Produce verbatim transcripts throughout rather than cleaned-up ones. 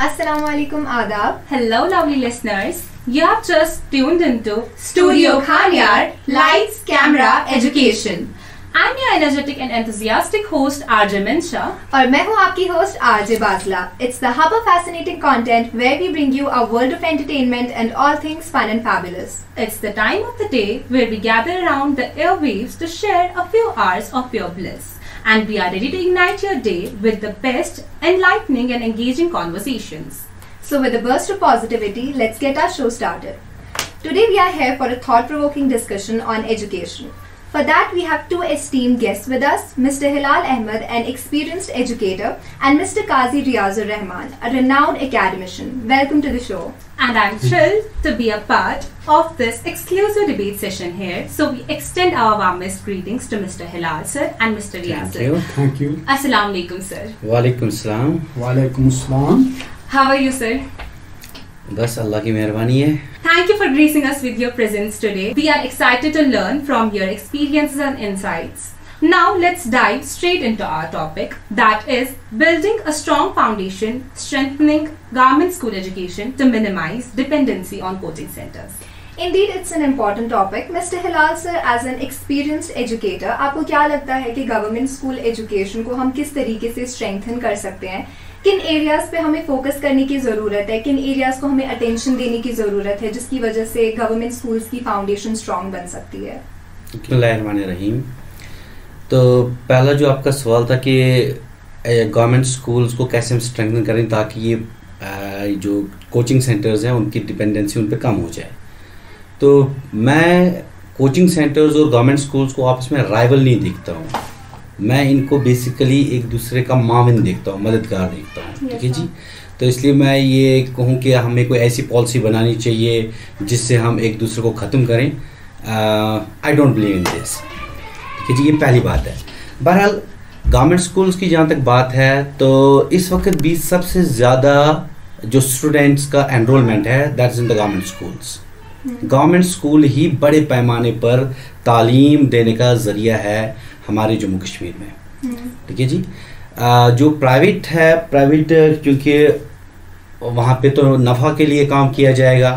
Assalamualaikum Adab. Hello lovely listeners. You have just tuned into Studio Khanyar, Lights, Camera, Education. I'm your energetic and enthusiastic host R J Minsha. और मैं हूँ आपकी host R J Basla. It's the hub of fascinating content where we bring you a world of entertainment and all things fun and fabulous. It's the time of the day where we gather around the airwaves to share a few hours of pure bliss. And we are ready to ignite your day with the best, enlightening and engaging conversations. So with a burst of positivity, let's get our show started. Today we are here for a thought-provoking discussion on education. For that we have two esteemed guests with us, Mister Hilal Ahmed, an experienced educator, and Mister Qazi Riyazur Rahman, a renowned academician. Welcome to the show. And I'm thrilled to be a part of this exclusive debate session here. So we extend our warmest greetings to Mister Hilal sir and Mister Riyazur. Thank you. Thank you. Assalamu alaikum sir. Walaikum salam. Walaikum salam. How are you sir? बस अल्लाह की मेहरबानी है. Thank you for gracing us with your presence today. We are excited to learn from your experiences and insights. Now let's dive straight into our topic, that is building a strong foundation, strengthening government school education to minimize dependency on coaching centers. Indeed, it's an important topic. Mister Hilal sir, as an experienced educator, आपको क्या लगता है कि government school education को हम किस तरीके से strengthen कर सकते हैं? किन एरियाज पे हमें फोकस करने की ज़रूरत है, किन एरियाज को हमें अटेंशन देने की ज़रूरत है जिसकी वजह से गवर्नमेंट स्कूल्स की फाउंडेशन स्ट्रॉन्ग बन सकती है? बिस्मिल्लाहिर्रहमानिर्रहीम. तो पहला जो आपका सवाल था कि गवर्नमेंट स्कूल्स को कैसे हम स्ट्रेंथन करें ताकि ये जो कोचिंग सेंटर्स हैं उनकी डिपेंडेंसी उन पर कम हो जाए. तो मैं कोचिंग सेंटर्स और गवर्नमेंट स्कूल्स को आपस में राइवल नहीं देखता हूँ. मैं इनको बेसिकली एक दूसरे का माविन देखता हूँ, मददगार देखता हूँ. ठीक है जी. तो इसलिए मैं ये कहूँ कि हमें कोई ऐसी पॉलिसी बनानी चाहिए जिससे हम एक दूसरे को ख़त्म करें. I don't believe in this. ठीक है जी. ये पहली बात है. बहरहाल गवर्नमेंट स्कूल्स की जहाँ तक बात है तो इस वक्त भी सबसे ज़्यादा जो स्टूडेंट्स का एनरोलमेंट है that is in the government schools. Government school ही बड़े पैमाने पर तालीम देने का ज़रिया है हमारे जम्मू कश्मीर में. ठीक है जी. आ, जो प्राइवेट है, प्राइवेट क्योंकि वहाँ पे तो नफ़ा के लिए काम किया जाएगा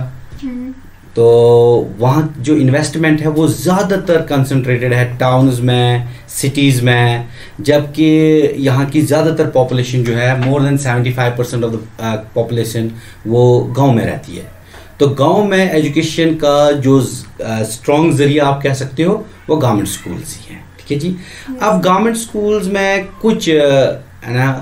तो वहाँ जो इन्वेस्टमेंट है वो ज़्यादातर कंसंट्रेटेड है टाउन्स में, सिटीज़ में, जबकि यहाँ की ज़्यादातर पॉपुलेशन जो है more than seventy five percent of the population वो गांव में रहती है. तो गांव में एजुकेशन का जो स्ट्रॉन्ग ज़रिया आप कह सकते हो वो गवर्नमेंट स्कूल्स ही हैं. ठीक है जी. अब गवर्नमेंट स्कूल्स में कुछ है ना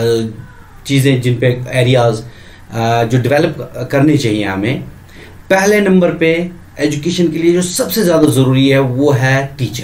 चीज़ें जिन पे एरियाज जो डेवलप करनी चाहिए हमें. पहले नंबर पे एजुकेशन के लिए जो सबसे ज़्यादा ज़रूरी है वो है टीचर.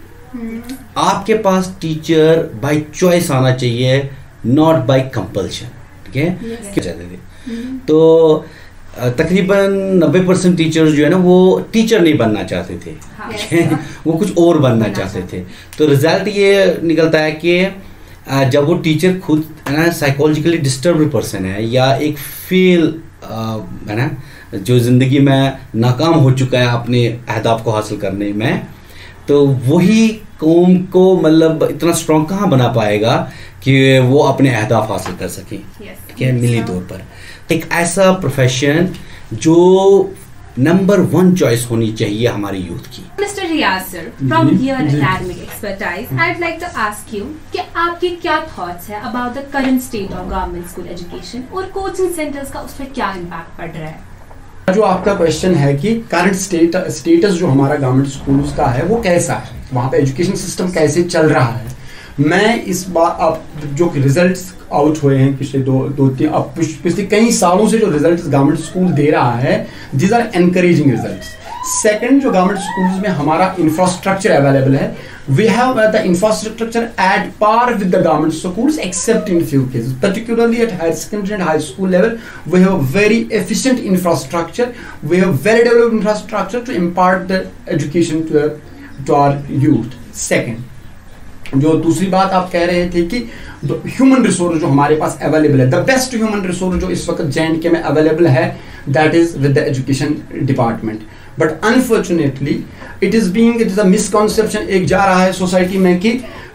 आपके पास टीचर बाय चॉइस आना चाहिए, नॉट बाय कंपल्शन. ठीक है. क्या चाहते थे तो तकरीबन नब्बे परसेंट टीचर्स जो है ना वो टीचर नहीं बनना चाहते थे. हाँ. वो कुछ और बनना चाहते थे. तो रिजल्ट ये निकलता है कि जब वो टीचर खुद है ना साइकोलॉजिकली डिस्टर्ब्ड पर्सन है या एक फेल है ना जो ज़िंदगी में नाकाम हो चुका है अपने अहदाफ को हासिल करने में, तो वही कौम को मतलब इतना स्ट्रॉन्ग कहाँ बना पाएगा कि वो अपने अहदाफ हासिल कर सकें. ठीक है. मिली तौर पर एक ऐसा प्रोफेशन जो नंबर वन चॉइस होनी चाहिए हमारे यूथ की. Mister Riyaz sir, from your academic expertise I would like to ask you कि आपके क्या थॉट्स है about the current state of government school education और कोचिंग सेंटर्स का उस पर क्या इम्पैक्ट पड़ रहा है? जो आपका क्वेश्चन है कि करंट स्टेट स्टेटस जो हमारा गवर्नमेंट स्कूल्स का है वो कैसा है, वहाँ पे एजुकेशन सिस्टम कैसे चल रहा है. मैं इस बार अब जो रिजल्ट्स आउट हुए हैं पिछले दो दो तीन अब पिछले कई सालों से जो रिजल्ट्स गवर्नमेंट स्कूल दे रहा है these are encouraging results. Second, जो गवर्नमेंट स्कूल्स में हमारा इंफ्रास्ट्रक्चर अवेलेबल है, we have the infrastructure at par with the government schools except in few cases, particularly at higher secondary and high school level we have very efficient infrastructure, we have very developed infrastructure to impart the education to to our youth. Second, जो दूसरी बात आप कह रहे थे कि human resource जो हमारे पास अवेलेबल है, द बेस्ट ह्यूमन रिसोर्स जो इस वक्त जे एंड के में अवेलेबल है that is with the education department. But unfortunately it is being it is a misconception एक जा रहा है सोसाइटी में कि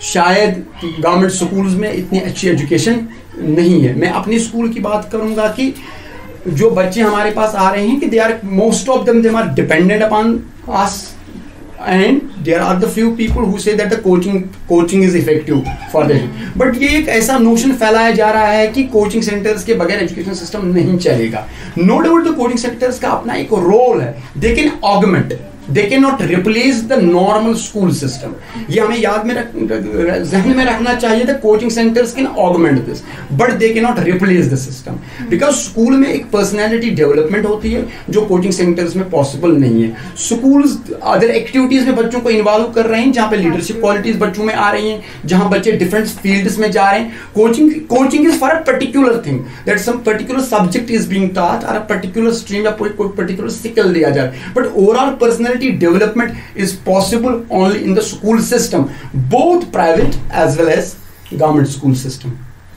शायद गवर्नमेंट स्कूल्स में इतनी अच्छी एजुकेशन नहीं है। मैं अपनी स्कूल की बात करूंगा कि जो बच्चे हमारे पास आ रहे हैं कि they are most of them they are dependent upon us and there are the few people who say that the coaching coaching is effective for them. But ये एक ऐसा नोशन फैलाया जा रहा है कि कोचिंग सेंटर्स के बगैर एजुकेशन सिस्टम नहीं चलेगा। No doubt the coaching centres का अपना एक रोल है, they can augment, they cannot replace the normal school system। ये हमें याद में रख जहन में रखना चाहिए। the coaching centers can augment this but they cannot replace the system because school में एक personality development होती है जो coaching centers में possible नहीं है। schools other activities में बच्चों को involve कर रहे हैं जहाँ पे leadership qualities बच्चों में आ रही हैं, जहाँ बच्चे different fields में जा रहे हैं। coaching coaching is for a particular thing that some particular subject is being taught or a particular stream या कोई कोई particular skill दिया जा रहा है। but overall personality development is possible only in the school system, both private as well as government school system।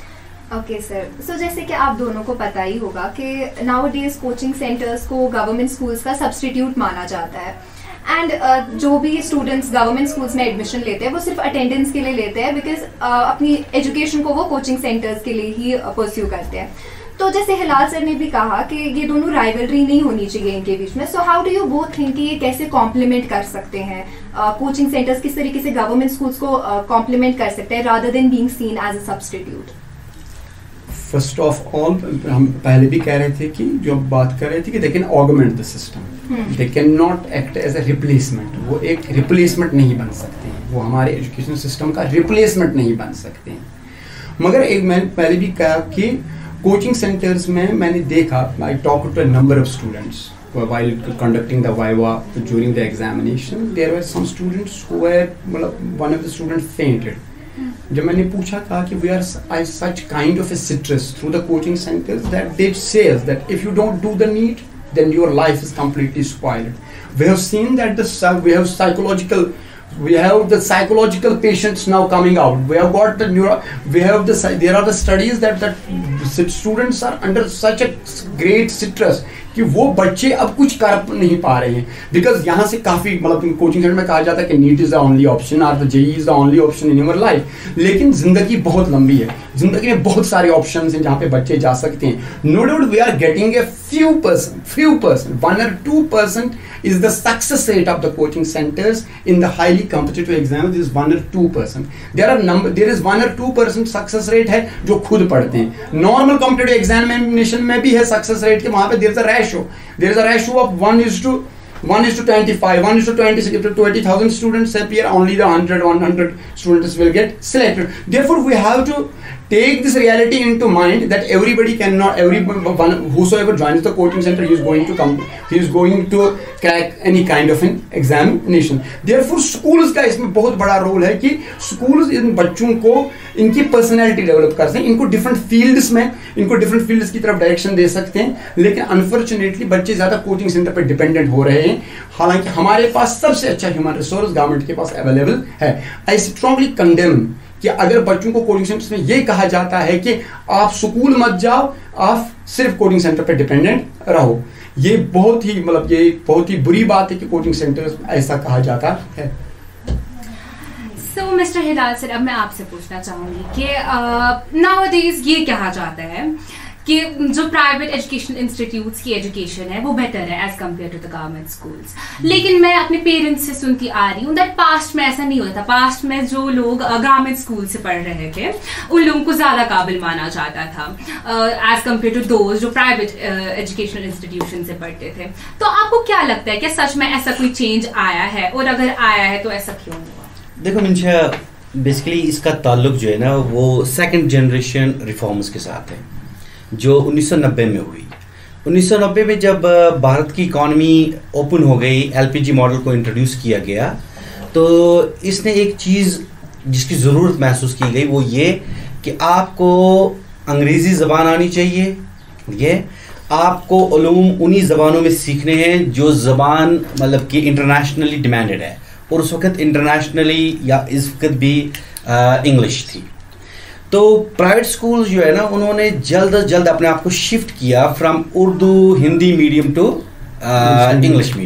Okay sir, so जैसे कि आप दोनों को पता ही होगा कि नाउ डेज कोचिंग सेंटर्स को गवर्नमेंट स्कूल्स का सब्सटीट्यूट माना जाता है एंड uh, जो भी स्टूडेंट्स गवर्नमेंट स्कूल्स में एडमिशन लेते हैं वो सिर्फ अटेंडेंस के लिए लेते हैं बिकॉज uh, अपनी एजुकेशन को वो कोचिंग सेंटर्स के लिए ही परस्यू uh, करते हैं। तो जैसे हिलाल सर ने भी कहा कि ये दोनों राइवलरी नहीं होनी चाहिए इनके बीच में, so how do you both think कि ये कैसे कॉम्प्लीमेंट कर सकते हैं? कोचिंग uh, सेंटर्स किस तरीके से गवर्नमेंट स्कूल्स को कॉम्प्लीमेंट uh, कर सकते हैं rather than being seen as a substitute? First of all हम पहले भी कह रहे थे कि जो बात कर रहे थे कि they can augment the system, they can not act as a replacement. वो एक रिप्लेसमेंट नहीं बन सकते हैं, वो हमारे एजुकेशन सिस्टम का रिप्लेसमेंट नहीं बन सकते हैं। मगर एक मैंने पहले भी कहा कि कोचिंग सेंटर्स में मैंने देखा, I talk to a number of students while conducting the viva during the examination, there were some students who were, मतलब one of the students fainted। जब मैंने पूछा कहा कि we are such kind of a citrus through the coaching centers that they says that if you don't do the need then your life is completely spoiled। We have seen that the we have psychological we have the psychological patients now coming out, we have got the neuro we have the there are the studies that that students are under such a great citrus कि वो बच्चे अब कुछ कर नहीं पा रहे हैं बिकॉज यहाँ से काफ़ी मतलब कोचिंग सेंटर में कहा जाता है कि NEET is the only option और the JEE is the only option in your life. लेकिन ज़िंदगी बहुत लंबी है, ज़िंदगी में बहुत सारे ऑप्शंस हैं जहाँ पे बच्चे जा सकते हैं। No doubt we are getting a few percent few percent one और two percent is the success rate of the coaching centers in the highly competitive exam is one or two percent। there are number there is one or two percent success rate है जो खुद पढ़ते हैं। normal competitive examination में भी है success rate कि वहाँ पे there is a ratio there is a ratio of one is to one is to twenty-five, one is to twenty-six. If twenty thousand students appear, only the one hundred, one hundred students will get selected. Therefore, we have to take this reality into mind that everybody cannot, every one whosoever joins the coaching center, he is going to come, he is going to crack any kind of an examination। Therefore, schools का इसमें बहुत बड़ा role है कि schools इन बच्चों को इनकी personality develop कर सकते हैं, इनको डिफरेंट फील्ड्स में इनको डिफरेंट फील्ड्स की तरफ डायरेक्शन दे सकते हैं। लेकिन अनफॉर्चुनेटली बच्चे ज़्यादा कोचिंग सेंटर पर डिपेंडेंट हो रहे हैं, हालांकि हमारे पास सबसे अच्छा ह्यूमन रिसोर्स गवर्नमेंट के पास अवेलेबल है। आई स्ट्रांगली कंडेम कि अगर बच्चों को कोचिंग सेंटर में ये कहा जाता है कि आप स्कूल मत जाओ, आप सिर्फ कोचिंग सेंटर पर डिपेंडेंट रहो, ये बहुत ही मतलब ये बहुत ही बुरी बात है कि कोचिंग सेंटर ऐसा कहा जाता है। तो मिस्टर हिलाल सर, अब मैं आपसे पूछना चाहूँगी कि नाउअडेज ये कहा जाता है कि जो प्राइवेट एजुकेशन इंस्टीट्यूट्स की एजुकेशन है वो बेटर है as compared to the government schools. लेकिन मैं अपने पेरेंट्स से सुनती आ रही हूँ दैट पास्ट में ऐसा नहीं होता। पास्ट में जो लोग गवर्नमेंट स्कूल से पढ़ रहे थे उन लोगों को ज़्यादा काबिल माना जाता था एज कम्पेयर टू दोज जो प्राइवेट एजुकेशनल इंस्टीट्यूशन से पढ़ते थे। तो आपको क्या लगता है कि सच में ऐसा कोई चेंज आया है, और अगर आया है तो ऐसा क्यों हुआ? देखो मंशा, बेसिकली इसका ताल्लुक जो है ना वो सेकंड जनरेशन रिफॉर्म्स के साथ है जो उन्नीस सौ नब्बे में हुई। उन्नीस सौ नब्बे में जब भारत की इकॉनमी ओपन हो गई, एलपीजी मॉडल को इंट्रोड्यूस किया गया, तो इसने एक चीज़ जिसकी ज़रूरत महसूस की गई वो ये कि आपको अंग्रेज़ी ज़बान आनी चाहिए, ये आपको उलूम उन्हीं ज़बानों में सीखने हैं जो ज़बान मतलब कि इंटरनेशनली डिमांडेड है, और उस वक्त इंटरनेशनली या इस वक्त भी इंग्लिश थी। तो प्राइवेट स्कूल जो है ना उन्होंने जल्द अज जल्द अपने आप को शिफ्ट किया from Urdu Hindi medium to English medium,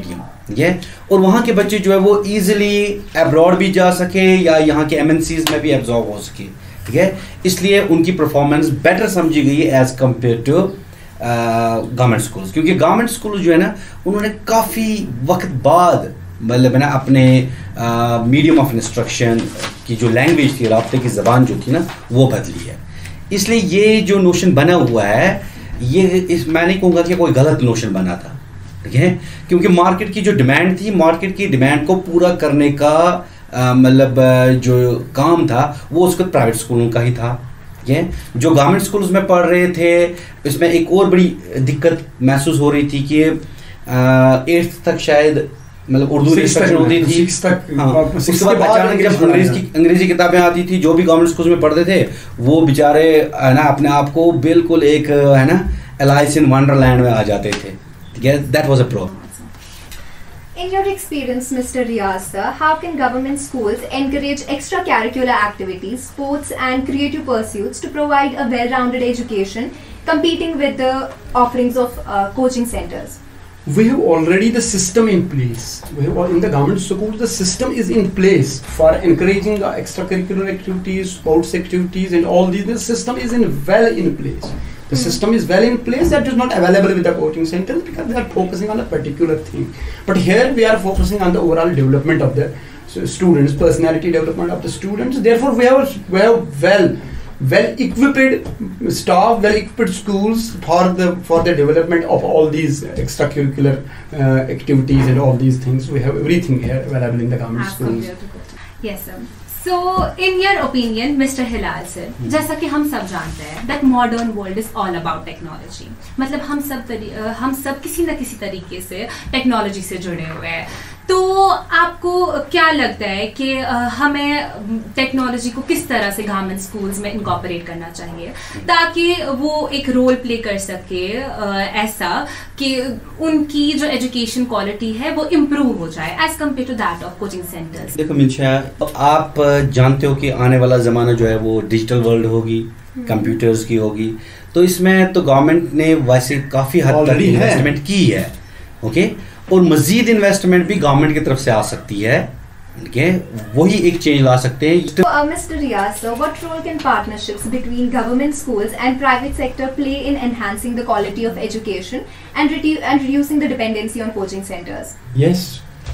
ठीक है, और वहाँ के बच्चे जो है वो इजीली अब्रॉड भी जा सके या यहाँ के एमएनसीज में भी एब्जॉर्ब हो सके, ठीक है। इसलिए उनकी परफॉर्मेंस बेटर समझी गई as compared to government schools, क्योंकि गवर्नमेंट स्कूल जो है ना उन्होंने काफ़ी वक्त बाद मतलब है ना अपने मीडियम ऑफ इंस्ट्रक्शन की जो लैंग्वेज थी, राब्ते की ज़बान जो थी ना वो बदली है। इसलिए ये जो नोशन बना हुआ है ये इस मैं नहीं कहूँगा कि कोई गलत नोशन बना था, ठीक है, क्योंकि मार्केट की जो डिमांड थी, मार्केट की डिमांड को पूरा करने का मतलब जो काम था वो उसको प्राइवेट स्कूलों का ही था, ठीक है। जो गवर्नमेंट स्कूल्स में पढ़ रहे थे इसमें एक और बड़ी दिक्कत महसूस हो रही थी कि एट्थ तक शायद मतलब उर्दू इंस्ट्रक्शन होती थी, हाँ, उसके बाद अचानक जब अंग्रेजी की अंग्रेजी किताबें आती थी, जो भी गवर्नमेंट स्कूल में पढ़ते थे वो बेचारे है ना अपने आप को बिल्कुल एक है ना एलाइस इन वंडरलैंड में आ जाते थे, ठीक है। That was a problem. In your experience, Mister Riyaz sir, how can government schools encourage extracurricular activities, sports and creative pursuits to provide a well-rounded education, competing with the offerings of uh, coaching centers? We have already the system in place. We have, in the government schools, the system is in place for encouraging uh, extracurricular activities, sports activities, and all these. The system is in well in place. The mm. system is well in place. That is not available with the coaching centers because they are focusing on a particular thing. But here we are focusing on the overall development of the so students, personality development of the students. Therefore, we have we have well. well-equipped staff, well-equipped schools for the for the development of all these extracurricular uh, activities and all these things. We have everything here available in the government schools. Yes, sir. So, in your opinion, Mister Hilal sir, hmm. जैसा कि हम सब जानते हैं that modern world is all about technology. मतलब हम सब तरी, हम सब किसी न किसी तरीके से टेक्नोलॉजी से जुड़े हुए हैं। तो आपको क्या लगता है कि हमें टेक्नोलॉजी को किस तरह से गवर्नमेंट स्कूल्स में इनकॉर्पोरेट करना चाहिए ताकि वो एक रोल प्ले कर सके ऐसा कि उनकी जो एजुकेशन क्वालिटी है वो इम्प्रूव हो जाए as compared to that of coaching centres? देखो मिंशा, आप जानते हो कि आने वाला ज़माना जो है वो डिजिटल वर्ल्ड होगी, कंप्यूटर्स की होगी, तो इसमें तो गवर्नमेंट ने वैसे काफ़ी हद तक इन्वेस्टमेंट की है, ओके, और मजीद इन्वेस्टमेंट भी गवर्नमेंट की तरफ से आ सकती है, ठीक है, वही एक चेंज ला सकते हैं। Mister Riyaz sir, what role can partnerships between government schools and private sector play in enhancing the quality of education and and reducing the dependency on coaching centres? Yes,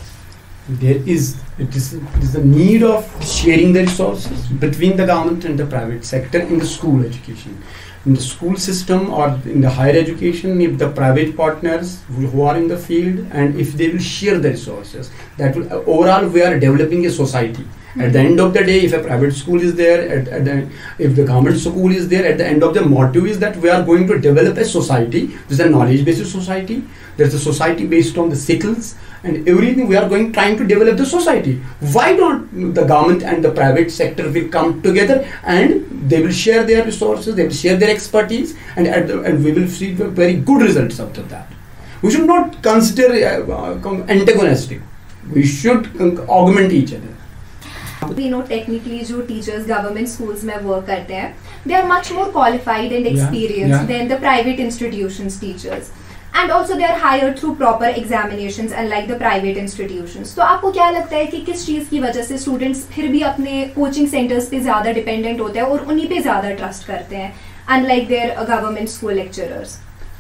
there is it is it is the need of sharing the resources between the government and the private sector in the school education. In the school system or in the higher education, if the private partners who are in the field and if they will share the resources, that will overall we are developing a society. At the end of the day, if a private school is there, at, at the, if the government school is there, at the end of the motive is that we are going to develop a society. This is a knowledge-based society. There is a society based on the skills and everything. We are going trying to develop the society. Why don't the government and the private sector will come together and they will share their resources, they will share their expertise, and at the, and we will see very good results out of that. We should not consider uh, antagonistic. We should augment each other. We know technically जो teachers government schools में work करते हैं, they are much more qualified and experienced yeah, yeah. than the private institutions teachers, and also they are hired through proper examinations unlike the private institutions. तो आपको क्या लगता है कि किस चीज़ की वजह से students फिर भी अपने coaching centers पे ज़्यादा dependent होते हैं और उन्हीं पे ज़्यादा trust करते हैं unlike their uh, government school lecturers?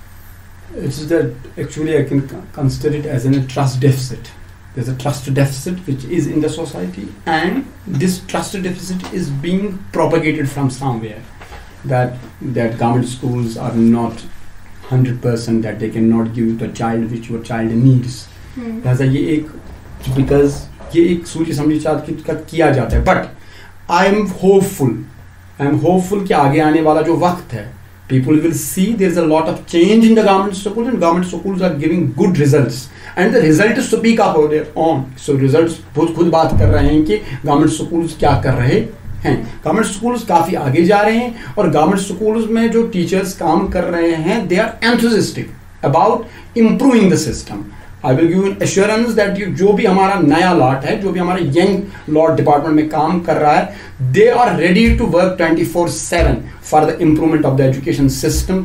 It's that actually I can consider it as a trust deficit. There's a trust deficit which is in the society, and this trust deficit is being propagated from somewhere. That that government schools are not one hundred percent that they cannot give the child which your child needs. ऐसा ये एक because ये एक सोच समझी चाहत का किया जाता है. But I am hopeful. I am hopeful कि आगे आने वाला जो वक्त है, people will see there's a lot of change in the government schools and government schools are giving good results. And the result is speak up on their own. So results बहुत खुद बात कर रहे हैं कि गवर्नमेंट स्कूल्स क्या कर रहे हैं. गवर्नमेंट स्कूल्स काफ़ी आगे जा रहे हैं और गवर्नमेंट स्कूल्स में जो टीचर्स काम कर रहे हैं they are enthusiastic about improving the system. I will give you assurance that जो भी हमारा नया लॉट है, जो भी हमारा यंग लॉट डिपार्टमेंट में काम कर रहा है, they are ready to work twenty-four seven for the improvement of the education system.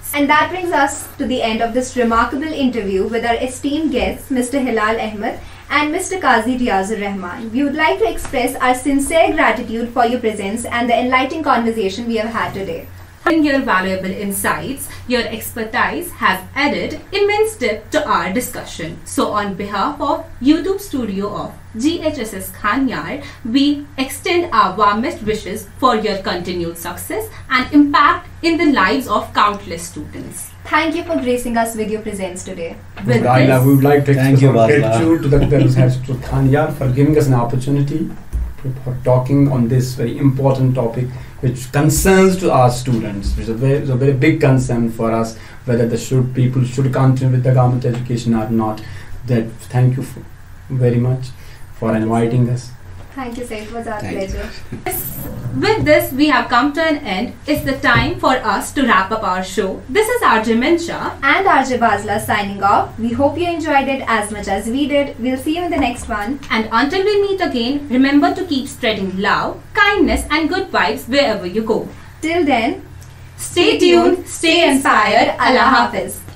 And that brings us to the end of this remarkable interview with our esteemed guests, Mister Hilal Ahmed and Mister Qazi Riyazur Rahman. We would like to express our sincere gratitude for your presence and the enlightening conversation we have had today. In your valuable insights, your expertise has added immense depth to our discussion. So on behalf of YouTube studio of G H S S Khanyar, we extend our warmest wishes for your continued success and impact in the lives of countless students. Thank you for gracing us with your presence today. With I this, we would like to Thank express you, our Basla. gratitude to the Doctor Khanyar for giving us an opportunity to, for talking on this very important topic, which concerns to our students. It's a very, it's a very big concern for us, whether the should people should continue with the government education or not. That thank you for, very much for inviting us. Thank you, sir. It was our Thank you. pleasure. with this, we have come to an end. It's the time for us to wrap up our show. This is R J Minsha. And R J Basla signing off. We hope you enjoyed it as much as we did. We'll see you in the next one. And until we meet again, remember to keep spreading love, kindness and good vibes wherever you go. Till then, Stay tuned, stay inspired. Allah Hafiz.